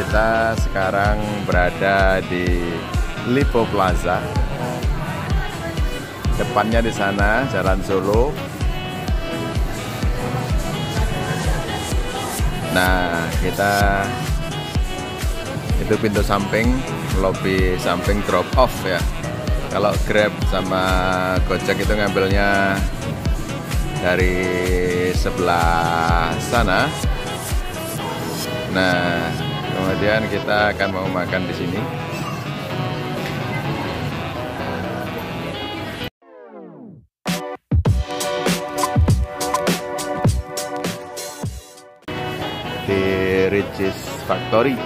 kita sekarang berada di Lippo Plaza. Depannya di sana Jalan Solo. Nah, kita itu pintu samping, lobby samping drop off ya. Kalau Grab sama Gojek itu ngambilnya dari sebelah sana. Nah, kemudian kita akan mau makan di sini. Di Richeese Factory.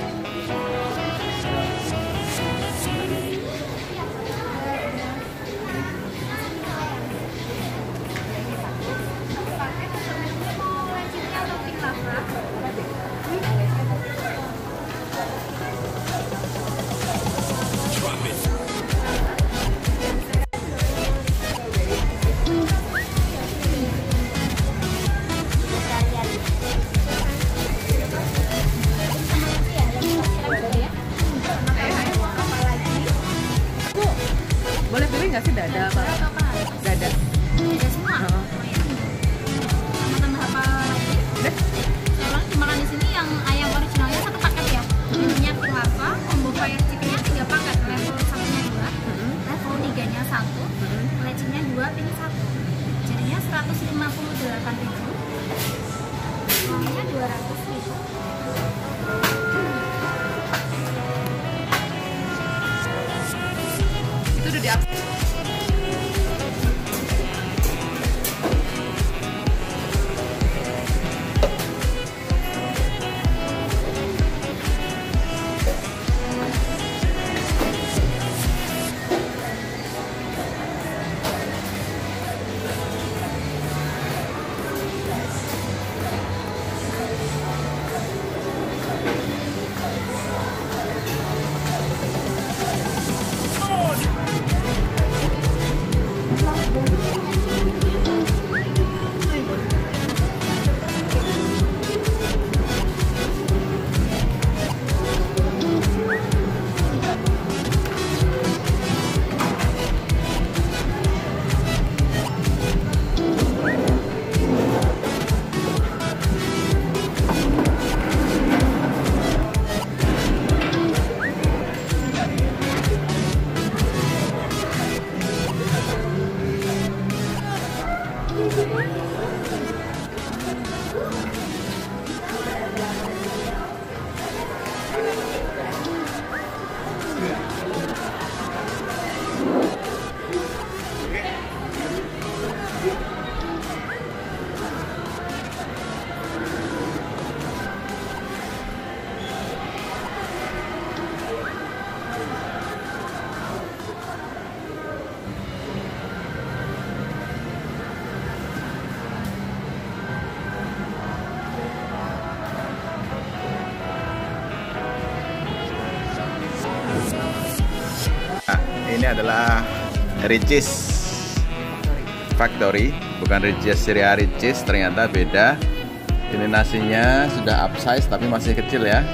Boleh pilih nggak sih dada apa? Dada. Dada semua. Sama apa lagi? Deh. Soalnya dimakan di sini yang ayam originalnya satu paket ya. Menunya tilapia, combo fire chickennya 3 paket. Level 1-nya 2, level 3-nya 1, lecinya 2, ini 1. Jadinya 158.000. Uangnya 200.000. Itu udah di Ini adalah Richeese Factory, bukan Richeese Syria Richeese, ternyata beda. Ini nasinya sudah upsize tapi masih kecil ya.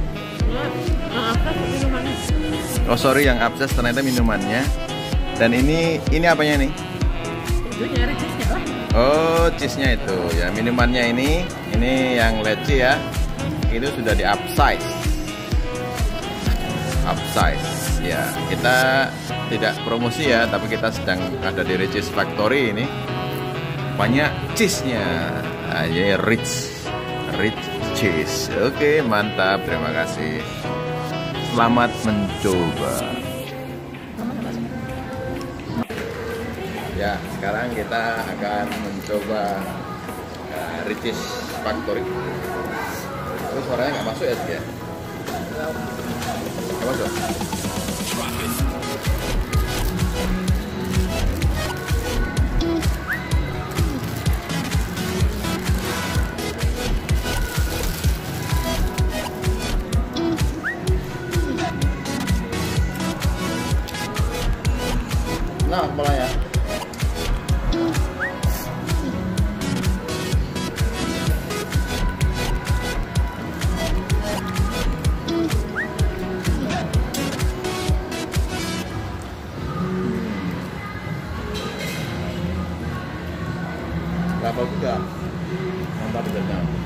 Oh sorry, yang upsize ternyata minumannya. Dan ini apanya nih? Oh, cheese-nya itu ya. Minumannya ini yang leci ya. Itu sudah di upsize. Ya, kita tidak promosi ya, tapi kita sedang ada di Richeese Factory ini. Banyak cheese-nya. Ya, rich cheese. Oke, mantap. Terima kasih. Selamat mencoba. Ya, sekarang kita akan mencoba Richeese Factory. Terus suaranya nggak masuk ya, dia? Nggak masuk. Nah, mulai ya. Level 3. Mantap pedasnya.